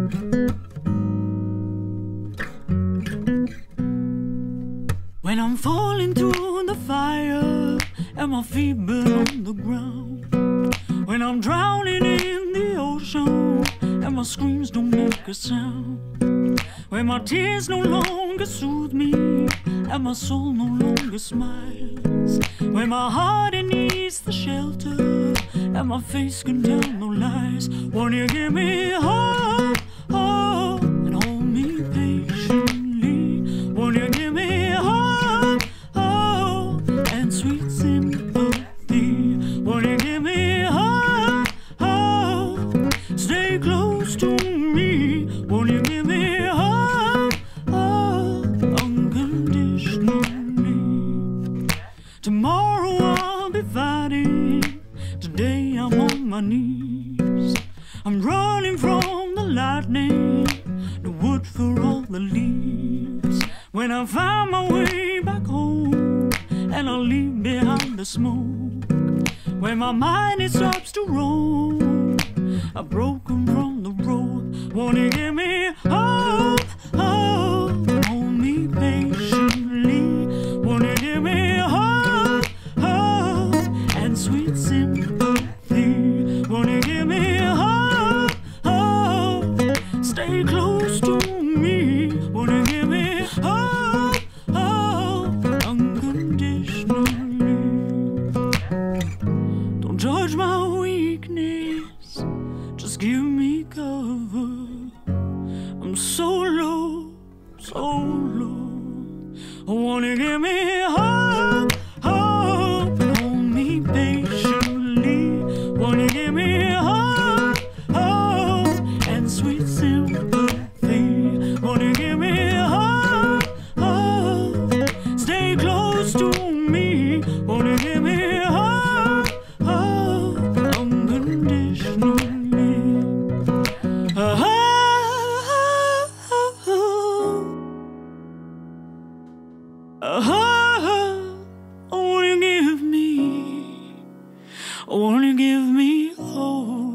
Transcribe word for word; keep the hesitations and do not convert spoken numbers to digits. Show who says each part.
Speaker 1: When I'm falling through the fire and my feet burn on the ground, when I'm drowning in the ocean and my screams don't make a sound, when my tears no longer soothe me and my soul no longer smiles, when my heart needs the shelter and my face can tell no lies, won't you give me hope, hope, and hold me patiently? Won't you give me hope, hope, and sweet sympathy? Won't you give me hope, hope, stay close to me? Won't you give me hope, hope, unconditionally? Tomorrow I'll be fighting, today I'm on my knees. I'm running from the lightning, the wood for all the leaves. When I find my way back home and I leave behind the smoke, when my mind it stops to roam, I'm broken from the road. Won't you give me hope, hope, hold me patiently? Won't you give me hope, hope, and sweet sympathy? Won't you give me hope, hope, stay close to me? Won't you give me hope, hope, unconditionally? Don't judge my weakness, just give me cover. I'm so low, so low. Won't you give me hope, hope, and hold me patiently? Won't you give me hope, hope, and sweet sympathy? Won't you give me hope, hope, stay close to me? Won't you give me hope, hope, unconditionally? Oh, oh, won't you give me, won't you give me hope?